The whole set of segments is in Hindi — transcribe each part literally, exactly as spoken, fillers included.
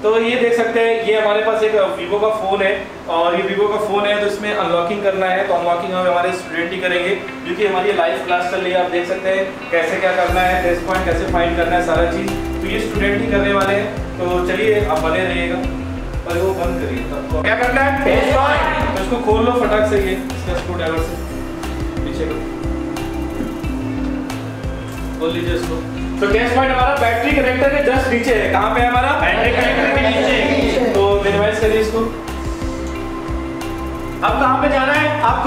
तो ये देख सकते हैं, ये हमारे पास एक वीवो का फ़ोन है और ये वीवो का फ़ोन है, तो इसमें अनलॉकिंग करना है। तो अनलॉकिंग हम हमारे स्टूडेंट ही करेंगे, क्योंकि हमारी लाइव क्लास चल रही है। आप देख सकते हैं कैसे क्या करना है, टेस्ट पॉइंट कैसे फाइंड करना है, सारा चीज़ तो ये स्टूडेंट ही करने वाले हैं। तो चलिए आप बने रहिएगा, पर वो बंद करिए। तो क्या करना है, टेस्ट पॉइंट। तो इसको खोल लो फटाक से, ये इसका स्क्रू ड्राइवर से पीछे को खोल लीजिए इसको। तो टेस्ट पॉइंट हमारा बैटरी कनेक्टर के जस्ट नीचे है। कहाँ पे है हमारा, बैटरी कनेक्टर के नीचे। तो मिनिमाइज करिए इसको। अब कहाँ पे जाना है आपको,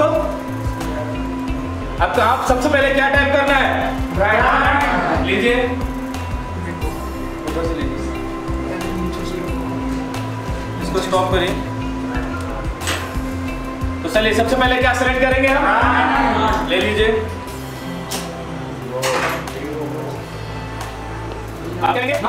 अब आप सबसे पहले क्या टाइप करना है, ब्रांड लीजिए, उधर से लीजिए, इसको स्टॉप करिए। तो चलिए सबसे पहले क्या सेलेक्ट करेंगे हम, ले लीजिए। आप करेंगे क्या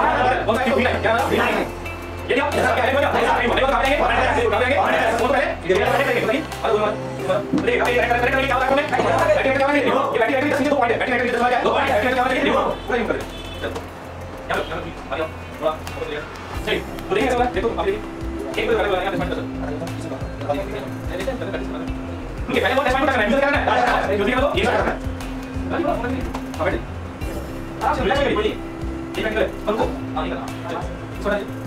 ये आप ऐसा क्या है, बोलिए ऐसा नहीं बोलेगा, काटेंगे ऐसे उठाएंगे और पहले ये करेंगे बताइए। और बोलो देखिए करेंगे करेंगे क्या होता है, बैटरी क्या है, ये बैटरी बैटरी दो पॉइंट है, बैटरी बैटरी दो पॉइंट है, दो पॉइंट बैटरी क्या है, पूरा यूज कर दे। चलो यहां यहां आ जाओ थोड़ा फोकस करिए। सही तो देखिए ऐसा देखो आप देखिए एक बार वाले यहां पे स्टार्ट कर नहीं नहीं ठीक है, पहले वो टेस्ट पॉइंट करना है, यूज करना है, यूज करो ये करना है। अरे बात नहीं अब बैठ आप से रिलैक्स करिए, बोलिए ये बैठ गए हमको आगे करना चलो छोड़ दीजिए।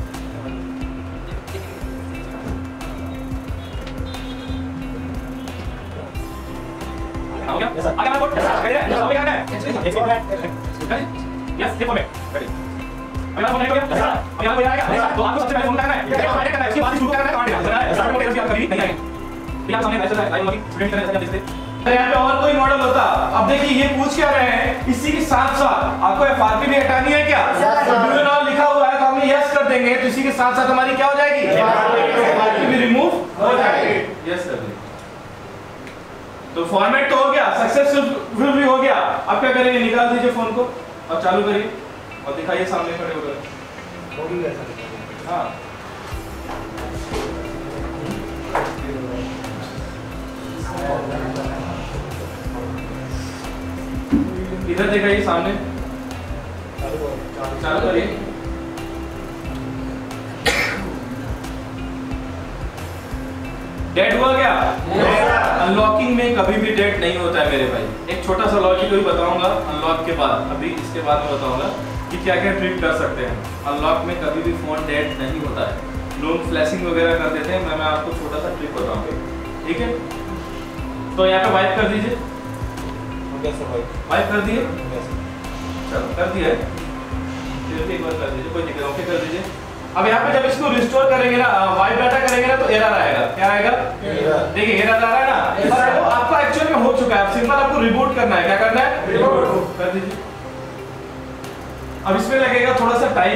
हो गया आगे हमारा बोर्ड करिए, अभी करना है एक फॉर्मेट यस ये फॉर्मेट रेडी। अभी हमारा फॉर्मेट हो गया, अब यहां कोई आएगा तो आपको सबसे पहले फोन करना है, क्या कमांड करना है, उसके बाद शुरू करना है, कमांड करना है। सारे मॉडल आप कभी नहीं आएंगे, ये आप सामने ऐसा लाइव लॉगिंग स्टूडेंट करने जैसे देखते। अरे यहाँ पे और कोई मॉडल होता, अब देखिए ये पूछ क्या रहे हैं, इसी के साथ साथ आपको एफआरपी भी हटानी है क्या, ड्यू नाउ लिखा हुआ है तो हम यस कर देंगे, तो इसी के साथ साथ हमारी क्या हो जाएगी, एफआरपी भी रिमूव हो जाएगी। यस कर देंगे। तो फॉर्मेट तो हो गया, सक्सेसफुल भी हो गया। अब क्या करेंगे, निकाल दीजिए फोन को और चालू करिए और दिखाइए सामने खड़े होकर। हाँ इधर दिखाइए सामने, चालू करिए। डेट हुआ क्या, अनलॉकिंग में कभी भी डेट नहीं होता है मेरे भाई। एक छोटा सा लॉजिक भी बताऊंगा अनलॉक के बाद, अभी इसके बाद में बताऊंगा कि क्या क्या ट्रिक कर सकते हैं। अनलॉक में कभी भी फोन डेट नहीं होता है, लोग फ्लैशिंग वगैरह कर देते हैं। मैं मैं आपको छोटा सा ट्रिक बताऊंगा, ठीक है। तो यहाँ पे वाइप कर दीजिए, वाइप कर दिए, चलो कर दिया है, एक बार कर दीजिए, कोई दिक्कत, ओके कर दीजिए। अब यहाँ पे जब इसको रिस्टोर करेंगे ना, वाइप डाटा करेंगे ना, तो एरर आएगा। क्या आएगा, देखिए एरर आ रहा है ना, तो आपका एक्चुअल में हो चुका है। सिंपल आपको रिबूट करना है, क्या करना है, रिबूट कर दीजिए। अब इसमें लगेगा थोड़ा सा टाइम,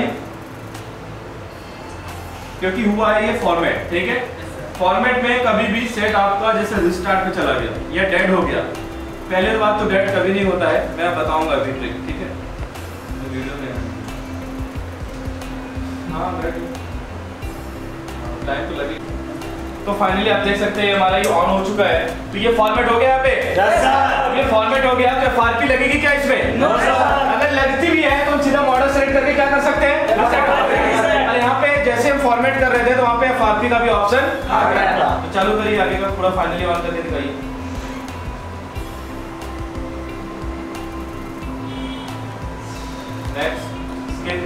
क्योंकि हुआ है ये फॉर्मेट, ठीक है। फॉर्मेट में कभी भी सेट आपका जैसे रिस्टार्ट पे चला गया या डेड हो गया, पहले बात तो डेड कभी नहीं होता है, मैं बताऊंगा अभी ट्रिक, ठीक है। तो वीडियो में हाँ बैठ लाइन तो लगी। तो फाइनली आप देख सकते हैं हमारा ये ऑन हो चुका है। तो ये फॉर्मेट हो गया यहाँ पे, yes, ये फॉर्मेट हो गया। तो एफआरपी लगेगी क्या इसमें, no, अगर लगती भी है तो हम सीधा मॉडल सेलेक्ट करके क्या कर सकते हैं, और यहाँ पे जैसे हम फॉर्मेट कर रहे थे तो वहाँ पे एफआरपी का भी ऑप्शन आ गया। तो चालू करिए आगे का पूरा, फाइनली ऑन करके दिखाइए। नेक्स्ट स्किप,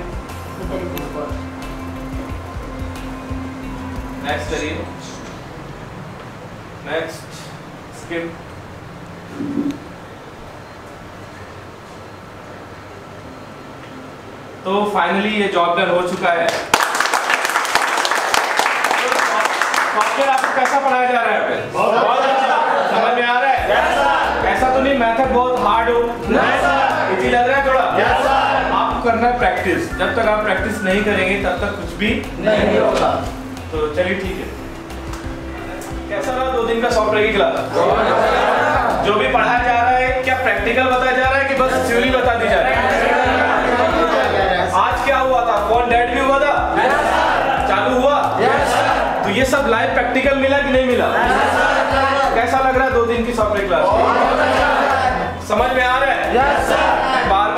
नेक्स्ट करिए, नेक्स्ट स्किप, तो फाइनली ये जॉब डन हो चुका है। सॉफ्टवेयर आपको कैसा पढ़ाया जा रहा है, बहुत अच्छा, समझ में आ रहा है, ऐसा तो नहीं मेथड बहुत हार्ड हो, इजी लग रहा है थोड़ा, आपको करना है प्रैक्टिस। जब तक आप प्रैक्टिस नहीं करेंगे तब तक कुछ भी नहीं होगा। तो चलिए ठीक है, कैसा रहा दो दिन का सॉफ्टवेयर की क्लास, जो भी पढ़ाया जा रहा है क्या प्रैक्टिकल बताया जा रहा है कि बस थ्योरी बता दी जा रही है। आज क्या हुआ था, फोन डेड भी हुआ था, चालू हुआ, तो ये सब लाइव प्रैक्टिकल मिला कि नहीं मिला, कैसा लग रहा है दो दिन की सॉफ्टवेयर क्लास, समझ में आ रहा है, बार बार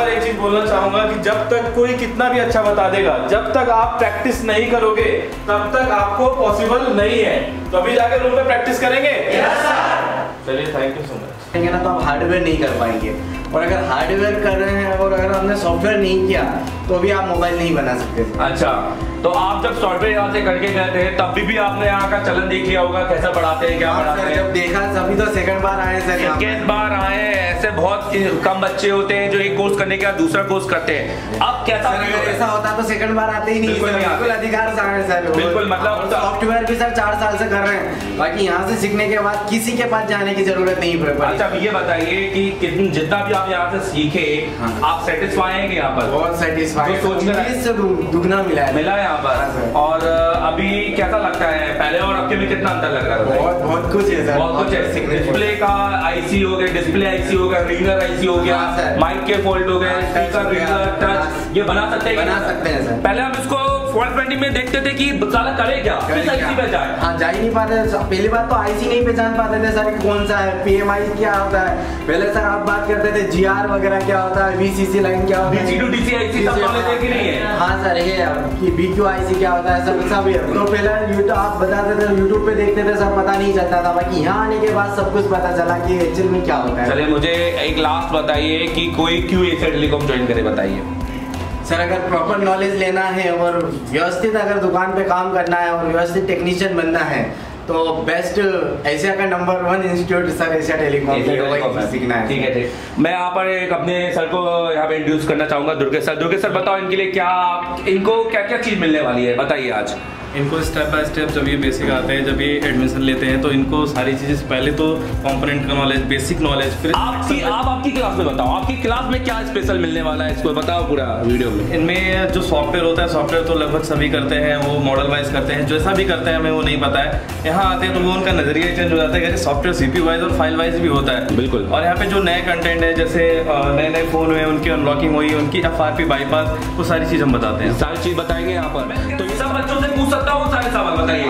एक चीज बोलना चाहूंगा कि जब तक कोई कितना भी अच्छा बता देगा, जब तक आप प्रैक्टिस नहीं करोगे तब तक आपको पॉसिबल नहीं है। तो अभी जाकर रूम पे प्रैक्टिस करेंगे। yes, चलिए, थैंक यू सो मच। ना तो आप हार्डवेयर नहीं कर पाएंगे, और अगर हार्डवेयर कर रहे हैं और अगर हमने सॉफ्टवेयर नहीं किया तो भी आप मोबाइल नहीं बना सकते। अच्छा, तो आप जब सॉफ्टवेयर यहाँ से करके गए थे तब भी, भी आपने यहाँ का चलन देख लिया होगा, कैसा पढ़ाते हैं, क्या पढ़ाते हैं? जब देखा तभी तो सेकंड बार आए सर। सेकंड बार आए, ऐसे बहुत कम बच्चे होते हैं जो एक कोर्स करने के बाद दूसरा कोर्स करते हैं। अब कैसा अगर ऐसा होता तो सेकंड बार आते ही नहीं। बिल्कुल अधिकार से आए सर। बिल्कुल, मतलब सॉफ्टवेयर भी सर चार साल से कर रहे हैं, बाकी यहाँ से सीखने के बाद किसी के पास जाने की जरूरत नहीं पड़ी। अच्छा, ये बताइए कि कितनी जितना भी आप यहाँ से सीखे, आप सेटिस्फाई हैं कि यहाँ पर? बहुत सेटिस्फाई, से दुगना मिला है मिला यहाँ पर। और अभी कैसा लगता है, पहले और अब के में कितना अंतर लग रहा है? बहुत बहुत कुछ है सर, बहुत कुछ है। डिस्प्ले का आईसी हो गया, डिस्प्ले आईसी हो गया, रिंगर आईसी हो गया, माइक के फोल्ड हो गए, स्पीकर, रिंगर, टच, ये बना सकते हैं, बना सकते हैं सर। पहले हम इसको फोर ट्वेंटी में देखते थे कि साला करे क्या, किस आईसी पे जाए। हाँ, जा ही नहीं पाते। पहली बात तो आईसी नहीं पहचान पाते थे सर, कौन सा है, पीएमआई क्या होता है। पहले सर आप बात करते थे जीआर वगैरह क्या होता है, वीसीसी लाइन क्या होता है, डीसी टू डीसी आईसी सब नॉलेज है कि नहीं है? हाँ सर, ये कि बीक्यू आईसी क्या होता है, सब सब तो पहले यूट्यूब आप बताते थे, यूट्यूब पे देखते थे, सब पता नहीं चलता था। बाकी यहाँ आने के बाद सब कुछ पता चला कि एक्चुअल में क्या होता है। चलिए, मुझे एक लास्ट बताइए कि कोई क्यों एशिया टेलीकॉम ज्वाइन करे, बताइए सर। अगर प्रॉपर नॉलेज लेना है और व्यवस्थित अगर दुकान पे काम करना है और व्यवस्थित टेक्नीशियन बनना है तो बेस्ट एशिया का number one institute sir Asia telecom सीखना है। ठीक है, ठीक। मैं यहाँ पर एक अपने सर को यहाँ पे इंट्रोड्यूस करना चाहूंगा, दुर्गेश सर। दुर्गेश सर, बताओ इनके लिए क्या, इनको क्या क्या चीज मिलने वाली है, बताइए आज। इनको स्टेप बाय स्टेप जब ये बेसिक आते हैं, जब ये एडमिशन लेते हैं तो इनको सारी चीजें, पहले तो कंपोनेंट का नॉलेज, बेसिक नॉलेज, फिर आपकी आप आपकी क्लास में बताओ, आपकी क्लास में क्या स्पेशल मिलने वाला है, इसको बताओ पूरा वीडियो में। इनमें जो सॉफ्टवेयर होता है, सॉफ्टवेयर तो लगभग सभी करते हैं, वो मॉडल वाइज करते हैं, जैसा भी करते हैं हमें वो नहीं पता है। यहाँ आते हैं तो वो उनका नजरिया चेंज हो जाता है कि सॉफ्टवेयर सीपी वाइज और फाइल वाइज भी होता है। बिल्कुल। और यहाँ पे जो नए कंटेंट है, जैसे नए नए फोन में उनकी अनलॉकिंग हुई, उनकी एफ आर पी बाईपास, वो सारी चीज हम बताते हैं, सारी चीज बताएंगे यहाँ पर। तो ये सब बच्चों से पूछ सकता हूँ सारे सवाल, बताइए।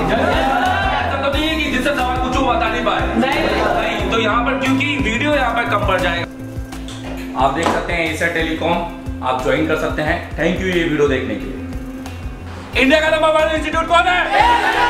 ऐसा तो नहीं है कि जिससे सवाल कुछ बता नहीं पाए, नहीं। तो यहाँ पर क्योंकि वीडियो यहाँ पर कम पड़ जाएगा, आप देख सकते हैं एशिया टेलीकॉम, आप ज्वाइन कर सकते हैं। थैंक यू ये वीडियो देखने के लिए। इंडिया का नंबर वन इंस्टीट्यूट कौन है?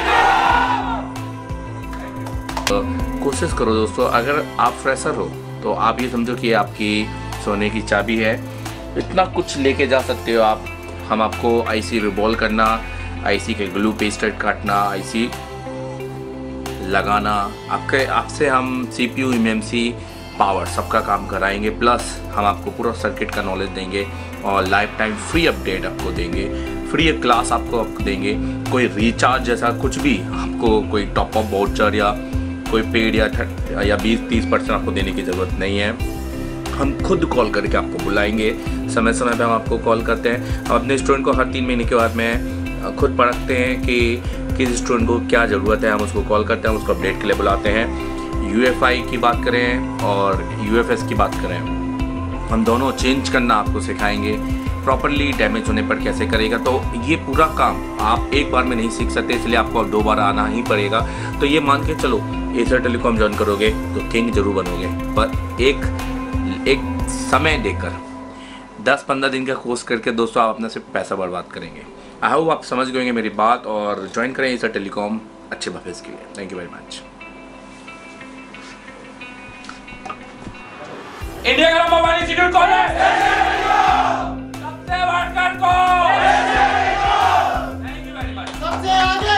तो कोशिश करो दोस्तों, अगर आप फ्रेशर हो तो आप ये समझो कि आपकी सोने की चाबी है, इतना कुछ लेके जा सकते हो आप। हम आपको आईसी रिवॉल्व करना, आईसी के ग्लू पेस्टेड काटना, आईसी लगाना, आपके आपसे हम सीपीयू, एमएमसी, पावर सबका काम कराएंगे। प्लस हम आपको पूरा सर्किट का नॉलेज देंगे और लाइफ टाइम फ्री अपडेट आपको देंगे, फ्री क्लास आपको आपको देंगे। कोई रिचार्ज जैसा कुछ भी आपको, कोई टॉप अप वाउचर या कोई पेड या या बीस तीस परसेंट आपको देने की ज़रूरत नहीं है। हम खुद कॉल करके आपको बुलाएंगे, समय समय पे हम आपको कॉल करते हैं। हम अपने स्टूडेंट को हर तीन महीने के बाद में खुद पढ़ते हैं कि किस स्टूडेंट को क्या ज़रूरत है, हम उसको कॉल करते हैं, उसको अपडेट के लिए बुलाते हैं। यूएफआई की बात करें और यूएफएस की बात करें, हम दोनों चेंज करना आपको सिखाएंगे, प्रॉपरली डैमेज होने पर कैसे करेगा। तो ये पूरा काम आप एक बार में नहीं सीख सकते, इसलिए आपको अब दो बार आना ही पड़ेगा। तो ये मान के चलो, एशिया टेलीकॉम ज्वाइन करोगे तो किंग जरूर बनोगे, पर एक एक समय देकर दस पंद्रह दिन का कोर्स करके दोस्तों आप अपना सिर्फ पैसा बर्बाद करेंगे। आई होप आप समझ गए मेरी बात और ज्वाइन करें एशिया टेलीकॉम अच्छे भविष्य के लिए। Thank you very much. India का नंबर वन इंस्टीट्यूट कौन है? सबसे बढ़कर कौन? Thank you very much. सबसे आगे